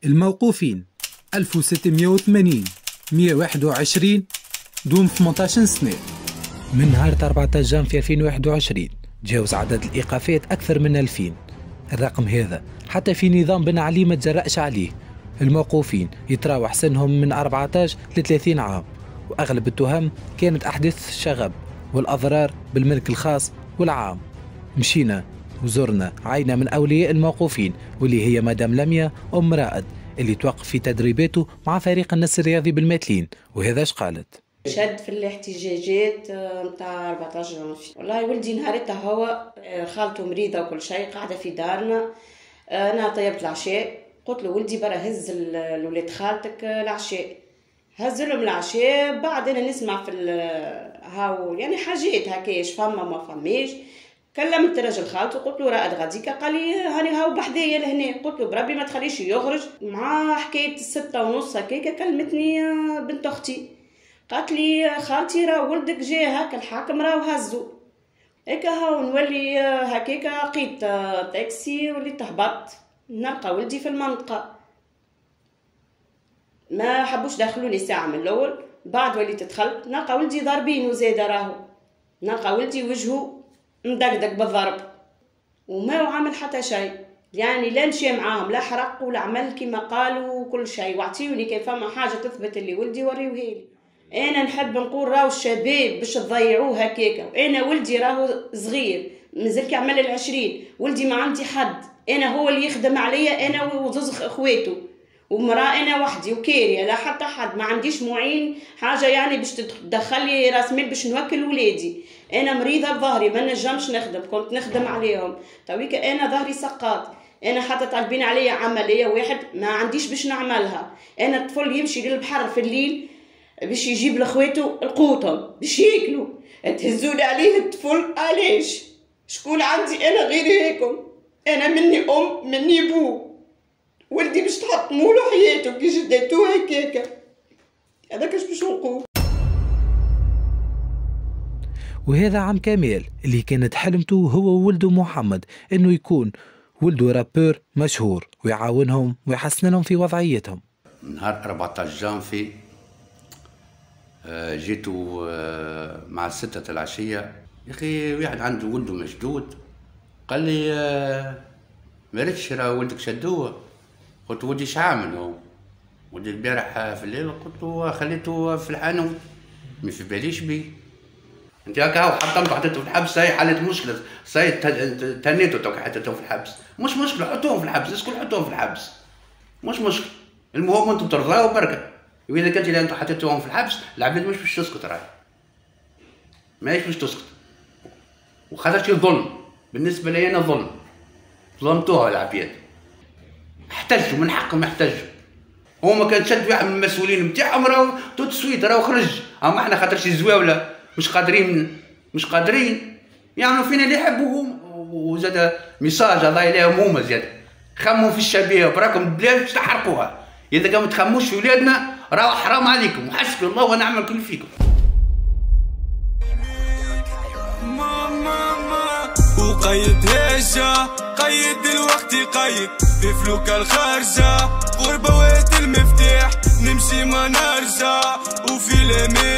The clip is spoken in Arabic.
الموقوفين 1680 121 دون 18 سنة. من نهار 14 جانفي 2021 تجاوز عدد الإيقافات أكثر من 2000. الرقم هذا حتى في نظام بن علي ما تجرأش عليه. الموقوفين يتراوح سنهم من 14 ل 30 عام، وأغلب التهم كانت أحداث الشغب والأضرار بالملك الخاص والعام. مشينا وزرنا عينة من أولياء الموقوفين واللي هي مدام لميا أم رائد اللي توقف في تدريباته مع فريق النسر الرياضي بالماتلين، وهذا اش قالت. شد في الاحتجاجات نتاع 14 جانفي. والله ولدي نهارتها هو خالته مريضة وكل شيء قاعدة في دارنا. أنا طيبت العشاء، قلت له ولدي برا هز الولاد خالتك العشاء. هز لهم العشاء، بعد أنا نسمع في هاو يعني حاجات هكاش فما ما فماش. كلمت رجل خالته قلت له رائد غاديكا، قال لي هاني هاو بحذايا لهنا. قلت له بربي ما تخليش يخرج. مع حكاية 6:30 هكاكا كلمتني بنت أختي، قالت لي خالتي راه ولدك جا هاكا الحاكم راه هزو هكا. هاو نولي هكاكا لقيت تاكسي وليت هبطت نلقى ولدي في المنطقة. ما حبوش دخلوني ساعة من الأول، بعد وليت دخلت نلقى ولدي ضاربين وزاده راهو، نلقى ولدي وجهه مدقدق بالضرب وما هو عامل حتى شيء. يعني لا مشي معاهم لا حرق ولا عمل كما قالوا وكل شيء. واعطيوني كيف فما حاجة تثبت اللي ولدي وريوهالي. انا نحب نقول راهو الشباب باش تضيعوه هكاكا. انا ولدي راهو صغير مازال كيعمل 20، ولدي ما عندي حد، انا هو اللي يخدم عليا انا وزوز اخواته ومراه انا وحدي وكاريه لا حتى حد، ما عنديش معين حاجه يعني باش تدخل لي راس مال باش نوكل ولادي. انا مريضه بظهري ما نجمش نخدم، كنت نخدم عليهم تويكا انا ظهري سقاط. انا حتى طالبين عليا عمليه واحد ما عنديش باش نعملها. انا الطفل يمشي للبحر في الليل باش يجيب لخواته القوطه باش ياكلوا، تهزون عليه الطفل علاش؟ شكون عندي انا غير هيكم؟ انا مني ام مني بو، ولدي باش تحطموا له حياته كي جدتوه هكاكا. هذاك اش باش نقول. وهذا عم كمال اللي كانت حلمته هو وولده محمد انه يكون ولده رابور مشهور ويعاونهم ويحسن لهم في وضعيتهم. نهار 14 جانفي جيتو مع 6 العشية. يا اخي واحد عنده ولده مشدود، قال لي ما ريتش راه ولدك شدوه. قلت ولدي اش عامل هو؟ ولدي البارح في الليل قلت له خليته في الحانوت ما في باليش بيه. انت هكا هو حطمته حطيته في الحبس، هاي حلت مشكله، صاي تنيته توك حطيته في الحبس. مش مشكله حطوهم في الحبس، الكل حطوهم في الحبس مش مشكله. المهم انتم ترضاو بركه. واذا كنت انت حطيتوهم في الحبس العباد مش باش تسكت، راهي ماهيش باش تسكت. وخاطر ظلم بالنسبه لي انا، ظلم ظلمتوها العباد، احتجوا من حقهم يحتجوا. هما كان شد واحد من المسؤولين نتاعهم راهو توت سويت راهو خرج. اما احنا خاطر شي زواوله مش قادرين يعني فينا اللي يحبوهم. وزاد ميساج الله يلاهم هما زاد خموا في الشباب براكم البلاد باش تحرقوها. اذا كان ما تخموش في ولادنا راهو حرام عليكم، وحسبي الله ونعم الكل فيكم. وقيد هجة قيد الوقت قيد في فلوكة الخارجة، غربة وقت المفتاح نمشي ما نرجع وفي اليمين